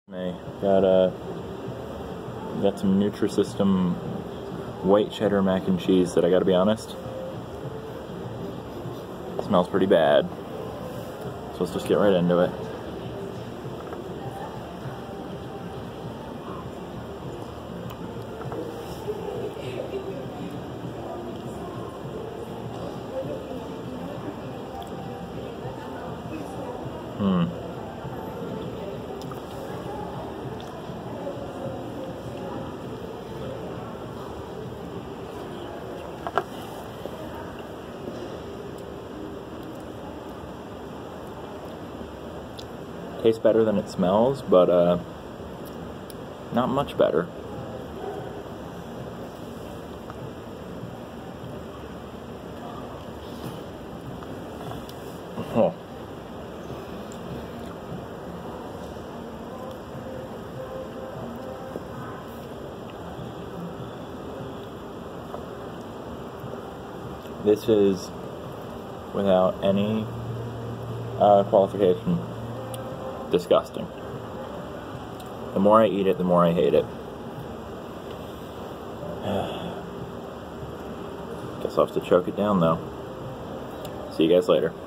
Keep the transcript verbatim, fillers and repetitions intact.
Got uh, got some NutriSystem white cheddar mac and cheese that I gotta be honest, smells pretty bad. So let's just get right into it. Hmm. Tastes better than it smells, but uh, not much better. Oh. This is, without any uh, qualification, disgusting. The more I eat it, the more I hate it. Guess I'll have to choke it down though. See you guys later.